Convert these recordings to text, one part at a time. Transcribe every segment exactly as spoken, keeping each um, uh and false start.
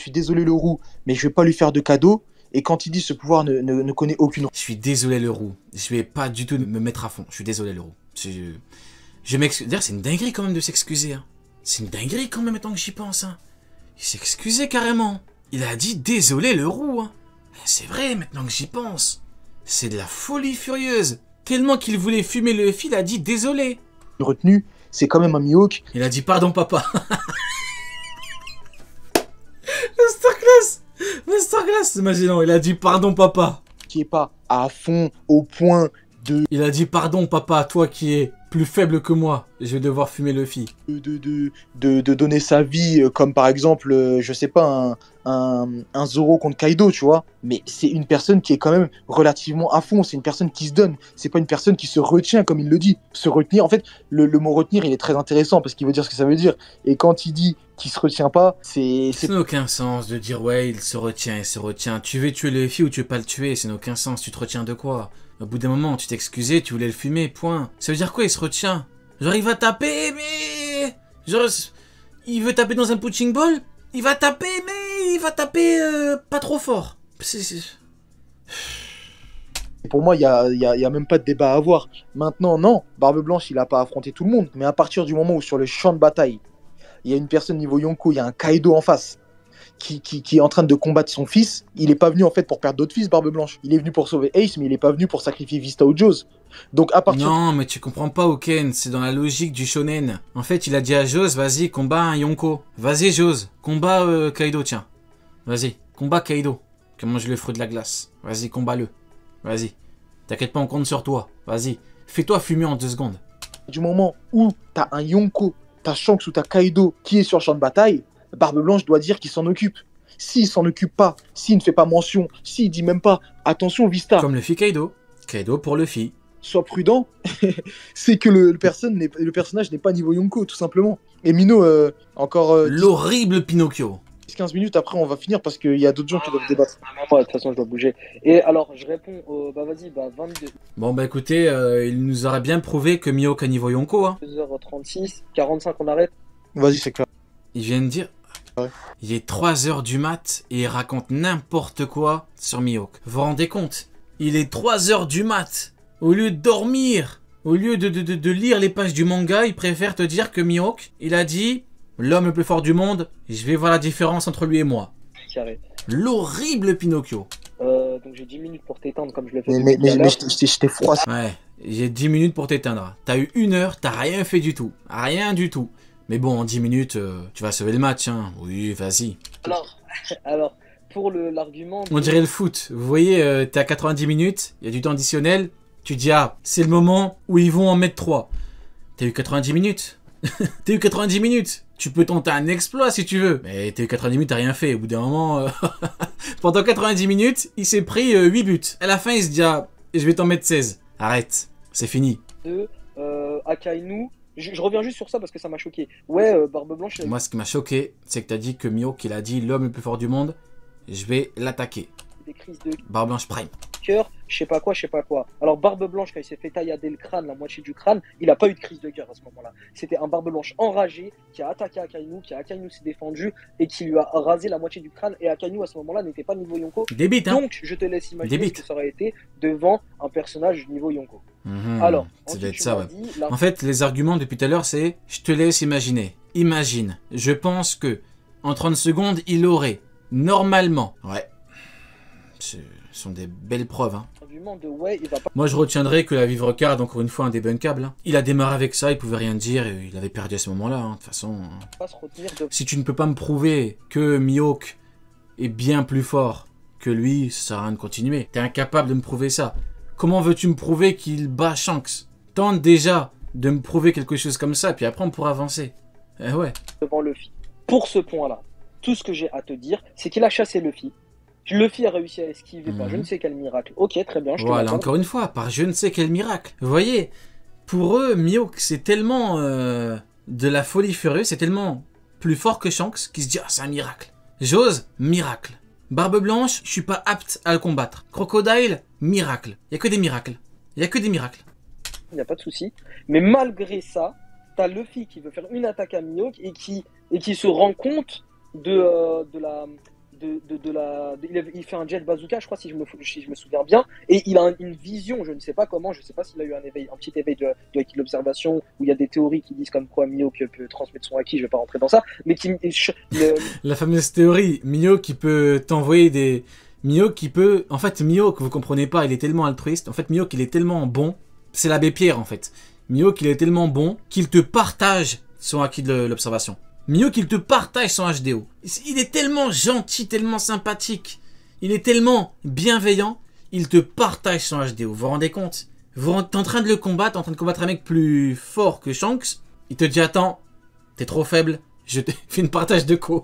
Je suis désolé le roux, mais je vais pas lui faire de cadeau. Et quand il dit ce pouvoir ne, ne, ne connaît aucune... Je suis désolé le roux. Je vais pas du tout me mettre à fond. Je suis désolé le roux. Je, je m'excuse. D'ailleurs, c'est une dinguerie quand même de s'excuser. Hein. C'est une dinguerie quand même, tant que j'y pense. Hein. Il s'est excusé carrément. Il a dit désolé le roux. Hein. C'est vrai, maintenant que j'y pense. C'est de la folie furieuse. Tellement qu'il voulait fumer le fil, il a dit désolé. Retenu, c'est quand même un Mihawk. Il a dit pardon papa. Masterclass. Masterclass, imaginons. Il a dit pardon papa. Qui est pas à fond, au point de... Il a dit pardon papa, toi qui es plus faible que moi. Je vais devoir fumer le fil. De, de, de, de, de donner sa vie, comme par exemple, euh, je sais pas, un, un, un Zoro contre Kaido, tu vois. Mais c'est une personne qui est quand même relativement à fond. C'est une personne qui se donne. C'est pas une personne qui se retient, comme il le dit. Se retenir, en fait, le, le mot retenir, il est très intéressant parce qu'il veut dire ce que ça veut dire. Et quand il dit qu'il se retient pas, c'est... Ça n'a aucun sens de dire ouais, il se retient, il se retient. Tu veux tuer le fil ou tu veux pas le tuer, ça n'a aucun sens. Tu te retiens de quoi? Au bout d'un moment, tu t'excusais, tu voulais le fumer, point. Ça veut dire quoi, il se retient? Genre, il va taper, mais... Genre, il veut taper dans un punching ball? Il va taper, mais il va taper euh, pas trop fort. C'est... Pour moi, il n'y a, y a, y a même pas de débat à avoir. Maintenant, non, Barbe Blanche, il n'a pas affronté tout le monde. Mais à partir du moment où sur le champ de bataille, il y a une personne niveau Yonko, il y a un Kaido en face, qui, qui, qui est en train de combattre son fils, il n'est pas venu en fait pour perdre d'autres fils, Barbe Blanche. Il est venu pour sauver Ace, mais il n'est pas venu pour sacrifier Vista ou Joes. Donc à partir... Non, mais tu comprends pas, Oken, c'est dans la logique du shonen. En fait, il a dit à Joes, vas-y, combat un Yonko. Vas-y, Joes, combat euh, Kaido, tiens. Vas-y, combat Kaido. Que mange le fruit de la glace. Vas-y, combat-le. Vas-y. T'inquiète pas, on compte sur toi. Vas-y. Fais-toi fumer en deux secondes. Du moment où t'as un Yonko, t'as Shanks ou t'as Kaido qui est sur le champ de bataille, Barbe Blanche doit dire qu'il s'en occupe. S'il s'en occupe pas, s'il ne fait pas mention, s'il dit même pas attention Vista. Comme le fit Kaido. Kaido pour le fit. Sois prudent, c'est que le, le, personne le personnage n'est pas niveau Yonko, tout simplement. Et Mino, euh, encore... Euh, l'horrible Pinocchio. dix quinze minutes après, on va finir parce qu'il y a d'autres gens qui doivent débattre. Moi, de toute façon, je dois bouger. Et alors, je réponds au... Bah vas-y, bah vingt-deux. Bon, bah écoutez, euh, il nous aurait bien prouvé que Mihawk a niveau Yonko, hein. deux heures trente-six, quarante-cinq, on arrête. Vas-y, c'est clair. Il vient de dire... Ouais. Il est trois heures du mat et il raconte n'importe quoi sur Mihawk. Vous vous rendez compte? Il est trois heures du mat. Au lieu de dormir, au lieu de, de, de, de lire les pages du manga, il préfère te dire que Mihawk, il a dit l'homme le plus fort du monde, je vais voir la différence entre lui et moi. Carré. L'horrible Pinocchio. Euh, donc j'ai dix minutes pour t'éteindre comme je l'ai fait. Mais, mais, mais, mais je t'ai froissé. Ouais, j'ai dix minutes pour t'éteindre. T'as eu une heure, t'as rien fait du tout. Rien du tout. Mais bon, en dix minutes, euh, tu vas sauver le match, hein. Oui, vas-y. Alors, alors, pour l'argument... De... On dirait le foot. Vous voyez, euh, t'es à quatre-vingt-dix minutes, il y a du temps additionnel. Tu dis, ah, c'est le moment où ils vont en mettre trois. T'as eu quatre-vingt-dix minutes. T'as eu quatre-vingt-dix minutes. Tu peux tenter un exploit si tu veux. Mais t'as eu quatre-vingt-dix minutes, t'as rien fait. Au bout d'un moment, euh... pendant quatre-vingt-dix minutes, il s'est pris euh, huit buts. À la fin, il se dit, ah, je vais t'en mettre seize. Arrête, c'est fini. De euh, Akainu... Je, je reviens juste sur ça parce que ça m'a choqué. Ouais, euh, Barbe Blanche... Moi, ce qui m'a choqué, c'est que t'as dit que Mihawk, il a dit l'homme le plus fort du monde, je vais l'attaquer. Des crises de Barbe Blanche Prime. Cœur, je sais pas quoi, je sais pas quoi. Alors Barbe Blanche, quand il s'est fait taillader le crâne, la moitié du crâne, il a pas eu de crise de cœur à ce moment-là. C'était un Barbe Blanche enragé qui a attaqué Akainu, qui a Akainu s'est défendu et qui lui a rasé la moitié du crâne. Et Akainu à ce moment-là n'était pas niveau Yonko. Débite, hein. Donc je te laisse imaginer Débite. ce que ça aurait été devant un personnage niveau Yonko. Mmh, Alors, ça ensuite, doit être tu ça, m'as ouais. dit, la... En fait, les arguments depuis tout à l'heure, c'est je te laisse imaginer. Imagine. Je pense que en trente secondes, il aurait normalement. Ouais. Ce sont des belles preuves, hein. De ouais, il va pas... Moi, je retiendrai que la vivre card, encore une fois, un débunkable. Hein. Il a démarré avec ça, il pouvait rien dire, et il avait perdu à ce moment-là. Hein. De toute façon, pas se retenir de... si tu ne peux pas me prouver que Mihawk est bien plus fort que lui, ça sert à rien de continuer. T'es incapable de me prouver ça. Comment veux-tu me prouver qu'il bat Shanks? Tente déjà de me prouver quelque chose comme ça, puis après on pourra avancer. Eh ouais. Devant Luffy. Pour ce point-là, tout ce que j'ai à te dire, c'est qu'il a chassé Luffy. Luffy a réussi à esquiver mmh. par je ne sais quel miracle. Ok, très bien. Je voilà, encore une fois, par je ne sais quel miracle. Vous voyez, pour eux, Mihawk, c'est tellement euh, de la folie furieuse, c'est tellement plus fort que Shanks qu'ils se disent ah, c'est un miracle. J'ose, miracle. Barbe Blanche, je suis pas apte à le combattre. Crocodile, miracle. Il y a que des miracles. Il y a que des miracles. Il n'y a pas de souci. Mais malgré ça, t'as Luffy qui veut faire une attaque à Mihawk et qui, et qui se rend compte de, euh, de la... De, de, de la, de, il, avait, il fait un jet bazooka, je crois, si je me, si je me souviens bien, et il a un, une vision, je ne sais pas comment, je ne sais pas s'il a eu un éveil, un petit éveil de, de acquis de l'observation, où il y a des théories qui disent comme quoi Mihawk peut transmettre son acquis, je ne vais pas rentrer dans ça, mais qui... Le... La fameuse théorie, Mihawk qui peut t'envoyer des... Mihawk qui peut... En fait, Mihawk, vous comprenez pas, il est tellement altruiste, en fait, Mihawk, il est tellement bon, c'est l'abbé Pierre, en fait. Mihawk, il est tellement bon qu'il te partage son acquis de l'observation. Mihawk, il te partage son H D O. Il est tellement gentil, tellement sympathique. Il est tellement bienveillant. Il te partage son H D O. Vous vous rendez compte? Vous êtes en train de le combattre, en train de combattre un mec plus fort que Shanks. Il te dit, attends, t'es trop faible. Je te fais une partage de co.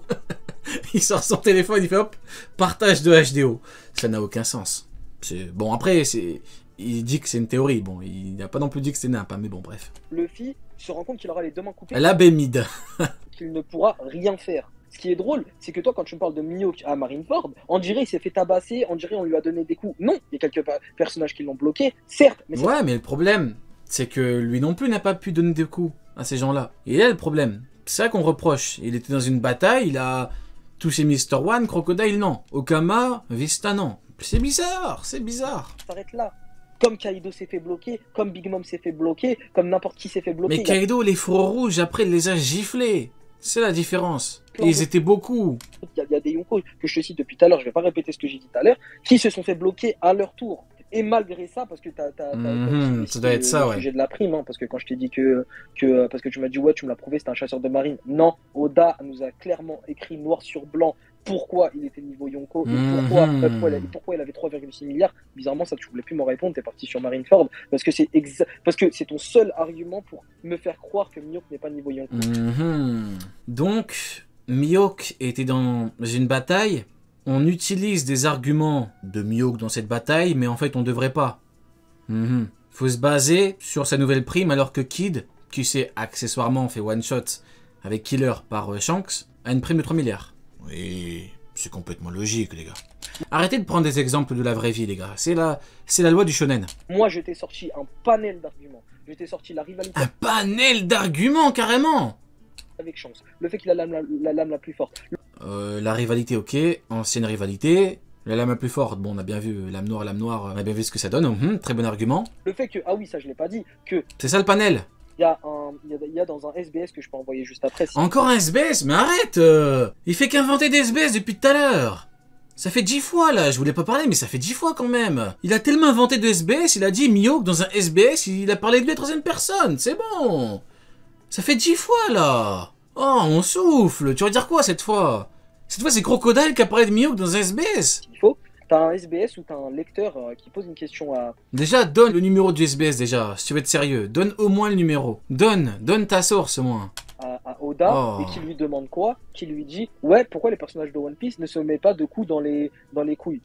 Il sort son téléphone, il fait hop, partage de H D O. Ça n'a aucun sens. Bon, après, c'est... il dit que c'est une théorie. Bon, il n'a pas non plus dit que c'était nimp, hein, mais bon, bref. Luffy se rend compte qu'il aura les deux mains coupées. L'abbé Mid. Qu'il ne pourra rien faire. Ce qui est drôle, c'est que toi, quand tu me parles de Mihawk à Marineford, on dirait il s'est fait tabasser, on dirait on lui a donné des coups. Non, il y a quelques personnages qui l'ont bloqué, certes. Mais ouais, mais le problème, c'est que lui non plus n'a pas pu donner des coups à ces gens-là. Et là, le problème, c'est ça qu'on reproche. Il était dans une bataille, il a touché mister One, Crocodile non. Okama, Vista non. C'est bizarre, c'est bizarre. Ça s'arrête là. Comme Kaido s'est fait bloquer, comme Big Mom s'est fait bloquer, comme n'importe qui s'est fait bloquer. Mais Kaido, a... les fourreaux rouges, après, il les a giflés. C'est la différence. Et ils étaient beaucoup. Il y, y a des Yonko que je te cite depuis tout à l'heure, je vais pas répéter ce que j'ai dit tout à l'heure, qui se sont fait bloquer à leur tour. Et malgré ça, parce que t'as, t'as, t'as, mmh, t'as ça doit être ça, le ouais. sujet de la prime, hein, parce que quand je t'ai dit que, que, parce que tu m'as dit ouais, tu me l'as prouvé, c'était un chasseur de marine. Non, Oda nous a clairement écrit noir sur blanc pourquoi il était niveau Yonko et mmh. pourquoi, euh, pourquoi, il avait, pourquoi il avait trois virgule six milliards. Bizarrement, ça tu voulais plus m'en répondre, t'es parti sur Marineford, parce que c'est exa- parce que c'est ton seul argument pour me faire croire que Mihawk n'est pas niveau Yonko. Mmh. Donc, Mihawk était dans une bataille. On utilise des arguments de Mihawk dans cette bataille, mais en fait, on devrait pas. Mm-hmm. Faut se baser sur sa nouvelle prime, alors que Kid, qui s'est accessoirement fait one-shot avec Killer par euh, Shanks, a une prime de trois milliards. Oui, c'est complètement logique, les gars. Arrêtez de prendre des exemples de la vraie vie, les gars. C'est la, c'est la loi du shonen. Moi, je t'ai sorti un panel d'arguments. Je t'ai sorti la rivalité... Un panel d'arguments, carrément. Avec Shanks. Le fait qu'il a la lame la, la, lame la plus forte. Euh, la rivalité, ok. Ancienne rivalité. La lame la plus forte, bon, on a bien vu euh, lame noire, lame noire, on a bien vu ce que ça donne. Mmh, très bon argument. Le fait que, ah oui, ça je l'ai pas dit, que... C'est ça le panel. Il y, a un, il, y a, il y a dans un S B S que je peux envoyer juste après. Si... Encore un S B S? Mais arrête euh, il fait qu'inventer des S B S depuis tout à l'heure. Ça fait dix fois là, je voulais pas parler, mais ça fait dix fois quand même. Il a tellement inventé de S B S, il a dit Mihawk dans un S B S, il a parlé de lui à troisième personne, c'est bon. Ça fait dix fois là. Oh, on souffle, tu vas dire quoi cette fois? Cette fois c'est Crocodile qui a parlé de Mihawk dans un S B S. Il faut. T'as un S B S ou t'as un lecteur euh, qui pose une question à... Déjà, donne le numéro du S B S déjà, si tu veux être sérieux. Donne au moins le numéro. Donne, donne ta source au moins. À, à Oda, oh. Et qui lui demande quoi? Qui lui dit, ouais, pourquoi les personnages de One Piece ne se mettent pas de coups dans les, dans les couilles?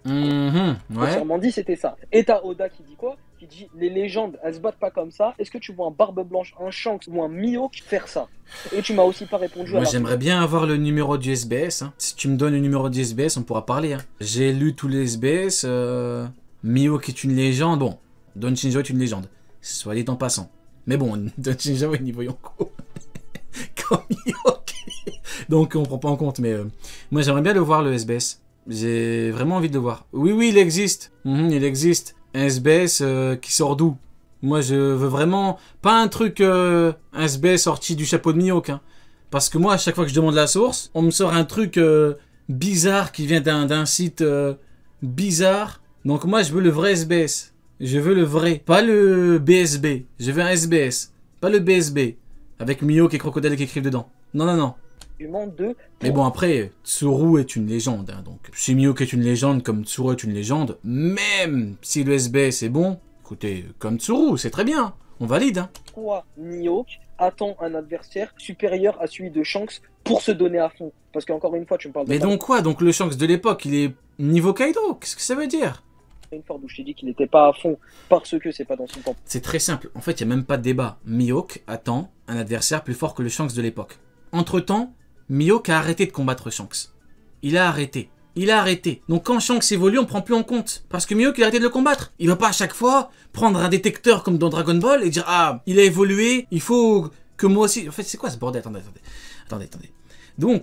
Mmh, ouais. Sûrement dit c'était ça. Et t'as Oda qui dit quoi? Qui dit, les légendes, elles se battent pas comme ça. Est-ce que tu vois un Barbe Blanche, un Shanks ou un Mihawk faire ça? Et tu m'as aussi pas répondu. Moi à j'aimerais bien avoir le numéro du S B S. Hein. Si tu me donnes le numéro du S B S, on pourra parler. Hein. J'ai lu tous les S B S. Euh... Mihawk est une légende. Bon, Don Shinjo est une légende. Soit dit en passant. Mais bon, Don Shinjo est niveau Yonko. Comme Mihawk. Donc on prend pas en compte. Mais euh... moi j'aimerais bien le voir le S B S. J'ai vraiment envie de le voir. Oui, oui, il existe. Mmh, il existe. Un S B S euh, qui sort d'où? Moi, je veux vraiment... Pas un truc... Euh, un S B S sorti du chapeau de Mihawk. Hein. Parce que moi, à chaque fois que je demande la source, on me sort un truc euh, bizarre qui vient d'un d'un site euh, bizarre. Donc moi, je veux le vrai S B S. Je veux le vrai. Pas le B S B. Je veux un S B S. Pas le B S B. Avec Mihawk et Crocodile qui écrivent dedans. Non, non, non. De... Mais bon, après, Tsuru est une légende. Hein, donc, si Mihawk est une légende, comme Tsuru est une légende, même si le S B S est bon, écoutez, comme Tsuru, c'est très bien. On valide. Hein. Pourquoi Mihawk attend un adversaire supérieur à celui de Shanks pour se donner à fond? Parce qu'encore une fois, tu me parles de... Mais donc quoi? Donc le Shanks de l'époque, il est niveau Kaido? Qu'est-ce que ça veut dire? Une fois où je t'ai dit qu'il n'était pas à fond parce que c'est pas dans son camp. C'est très simple. En fait, il n'y a même pas de débat. Mihawk attend un adversaire plus fort que le Shanks de l'époque. Entre-temps, Mihawk a arrêté de combattre Shanks. Il a arrêté. Il a arrêté. Donc quand Shanks évolue, on prend plus en compte. Parce que Mihawk, il a arrêté de le combattre. Il va pas à chaque fois prendre un détecteur comme dans Dragon Ball et dire « Ah, il a évolué, il faut que moi aussi... » En fait, c'est quoi ce bordel? Attendez, attendez. Attendez, attendez. Donc,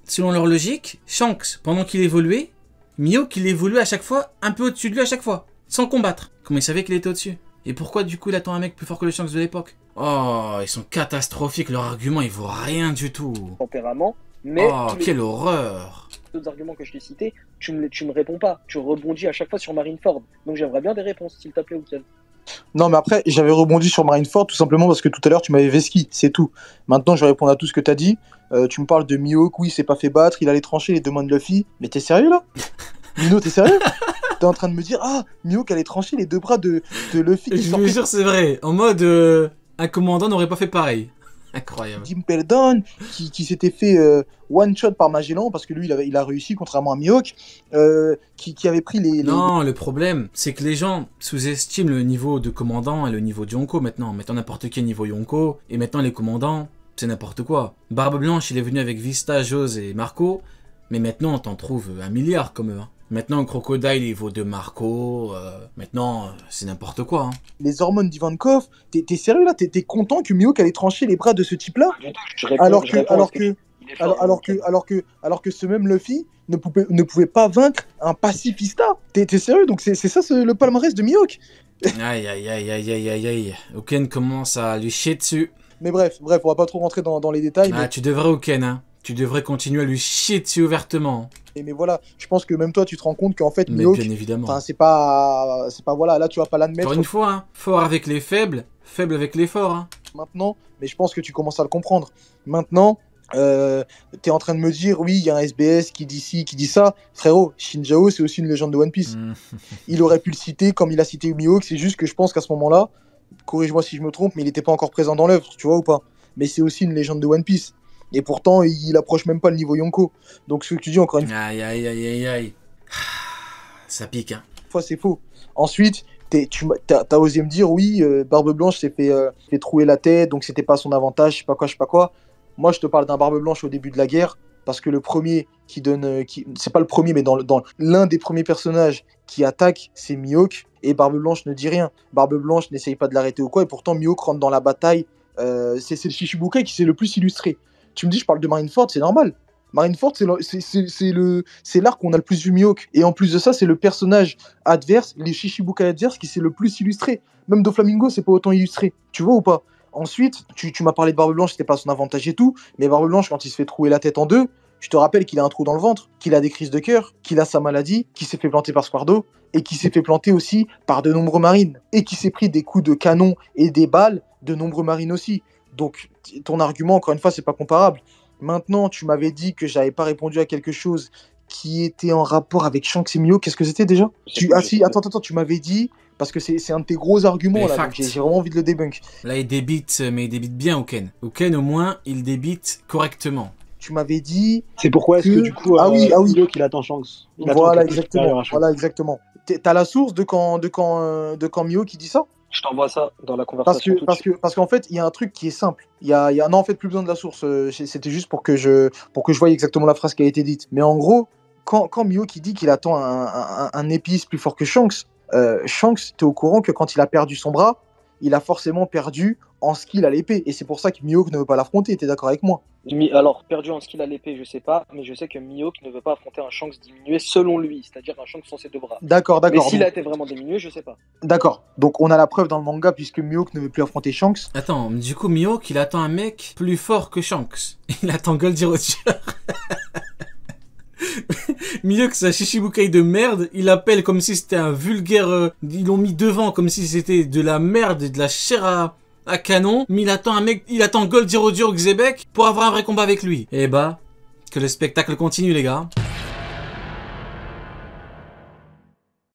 selon leur logique, Shanks, pendant qu'il évoluait, Mihawk, il évoluait à chaque fois, un peu au-dessus de lui à chaque fois, sans combattre. Comment il savait qu'il était au-dessus? Et pourquoi du coup il attend un mec plus fort que le Shanks de l'époque? Oh, ils sont catastrophiques, leur argument il vaut rien du tout. Tempérament, mais Oh, tous les quelle horreur. autres arguments que je t'ai cités, tu me, tu me réponds pas. Tu rebondis à chaque fois sur Marineford. Donc j'aimerais bien des réponses, s'il te plaît, Ouken. Non, mais après, j'avais rebondi sur Marineford tout simplement parce que tout à l'heure, tu m'avais vesqui, c'est tout. Maintenant, je vais répondre à tout ce que t'as dit. Euh, tu me parles de Mihawk, oui, il s'est pas fait battre, il allait trancher les deux mains de Luffy. Mais t'es sérieux là? Mino, t'es sérieux? T'es en train de me dire, ah, Mihawk allait trancher les deux bras de, de Luffy qui Je sortait vous jure, c'est vrai. En mode, euh, un commandant n'aurait pas fait pareil. Incroyable. d'Impel Down, qui, qui s'était fait euh, one shot par Magellan parce que lui il, avait, il a réussi contrairement à Mihawk, euh, qui, qui avait pris les, les... Non, le problème, c'est que les gens sous-estiment le niveau de commandant et le niveau de Yonko maintenant. Maintenant, n'importe quel niveau Yonko, et maintenant les commandants, c'est n'importe quoi. Barbe Blanche, il est venu avec Vista, Jose et Marco, mais maintenant, on t'en trouve un milliard comme eux. Hein. Maintenant, Crocodile, il vaut de Marco, euh, maintenant, euh, c'est n'importe quoi. Hein. les hormones d'Ivankov. T'es, t'es sérieux là? T'es, t'es content que Mihawk allait trancher les bras de ce type-là? Je réponds, Alors je que, réponds à alors ce que, il est fort, alors, alors que, Ouken. alors que, alors que ce même Luffy ne pouvait, ne pouvait pas vaincre un pacifista. T'es, t'es sérieux? Donc c'est, c'est ça ce- le palmarès de Mihawk? Aïe, aïe, aïe, aïe, aïe, aïe, aïe. Oken commence à lui chier dessus. Mais bref, bref, on va pas trop rentrer dans, dans les détails. Ah, Mais, tu devrais, Oken, hein. Tu devrais continuer à lui chier dessus ouvertement. mais, mais voilà, je pense que même toi tu te rends compte qu'en fait Mais Mihawk, bien évidemment. enfin c'est pas, c'est pas voilà, là tu vas pas l'admettre Encore une fois, hein, fort avec les faibles, faible avec les forts. Hein. maintenant, mais je pense que tu commences à le comprendre. Maintenant, euh, t'es en train de me dire, oui, il y a un S B S qui dit ci, qui dit ça. Frérot, Shinjao, c'est aussi une légende de One Piece. Hmm. Il aurait pu le citer comme il a cité Mihawk, c'est juste que je pense qu'à ce moment-là, corrige-moi si je me trompe, mais il n'était pas encore présent dans l'œuvre, tu vois ou pas? Mais c'est aussi une légende de One Piece. Et pourtant, il approche même pas le niveau Yonko. Donc ce que tu dis, encore une Aïe, aïe, aïe, aïe, aïe. Ça pique, hein. fois, c'est faux. Ensuite, t'es- tu m'as- t'as t'as osé me dire, oui, euh, Barbe Blanche s'est fait, euh, fait trouer la tête, donc c'était pas son avantage, je sais pas quoi, je sais pas quoi. Moi, je te parle d'un Barbe Blanche au début de la guerre, parce que le premier qui donne, euh, qui... c'est pas le premier, mais dans, le- dans l'un des premiers personnages qui attaque, c'est Mihawk, et Barbe Blanche ne dit rien. Barbe Blanche n'essaye pas de l'arrêter ou quoi, et pourtant Mihawk rentre dans la bataille. Euh, c'est c'est le Shichibukai qui s'est le plus illustré. Tu me dis, je parle de Marineford, c'est normal. Marineford, c'est le- c'est- c'est- c'est le- c'est l'arc où on a le plus vu Mihawk. Et en plus de ça, c'est le personnage adverse, les Shichibukai adverses, qui s'est le plus illustré. Même Doflamingo, c'est pas autant illustré. Tu vois ou pas? Ensuite, tu, tu m'as parlé de Barbe Blanche, c'était pas son avantage et tout. Mais Barbe Blanche, quand il se fait trouer la tête en deux, je te rappelle qu'il a un trou dans le ventre, qu'il a des crises de cœur, qu'il a sa maladie, qu'il s'est fait planter par Squardo, et qu'il s'est fait planter aussi par de nombreux marines. Et qu'il s'est pris des coups de canon et des balles de nombreux marines aussi. Donc, t- ton argument, encore une fois, c'est pas comparable. Maintenant, tu m'avais dit que j'avais pas répondu à quelque chose qui était en rapport avec Shanks et Mihawk. Qu'est-ce que c'était déjà? Tu... Ah si, attends, attends, tu m'avais dit, parce que c'est c'est un de tes gros arguments Les là, donc facts. j'ai j'ai vraiment envie de le débunk. Là, il débite, mais il débite bien, Oken. Oken, au moins, il débite correctement. Tu m'avais dit, C'est pourquoi est-ce Que- que du coup, Ah oui, ah oui. Mihawk, il attend Shanks. Il attend voilà quelqu'un de supérieur exactement, à Shanks. voilà exactement. T'es- T'as la source de quand, de quand, euh, de quand Mihawk qui dit ça? Je t'envoie ça dans la Parce conversation. que, tout de parce suite. que, parce qu'en fait, il y a un truc qui est simple. Il y a, il y a, non, en fait, plus besoin de la source. euh, c'est- C'était juste pour que je, pour que je voie exactement la phrase qui a été dite. Mais en gros, quand, quand Mihawk il dit qu'il attend un, un, un épice plus fort que Shanks, euh, Shanks, t'es au courant que quand il a perdu son bras, il a forcément perdu en skill à l'épée. Et c'est pour ça que Mihawk ne veut pas l'affronter. T'es d'accord avec moi? Mi- Alors, perdu en skill à l'épée, je sais pas, mais je sais que Mihawk ne veut pas affronter un Shanks diminué selon lui, c'est-à-dire un Shanks sans ses deux bras. D'accord, Mais d'accord. s'il a donc- été vraiment diminué, je sais pas. D'accord. Donc on a la preuve dans le manga puisque Mihawk ne veut plus affronter Shanks. Attends, du coup, Mihawk, il attend un mec plus fort que Shanks. Il attend Goldie Roger. Mihawk, c'est un Shichibukai de merde. Il appelle comme si c'était un vulgaire... euh, ils l'ont mis devant comme si c'était de la merde et de la chair à, à canon. Mais il attend un mec... Il attend Goldie Roger ou Xebec pour avoir un vrai combat avec lui. Eh bah, que le spectacle continue, les gars.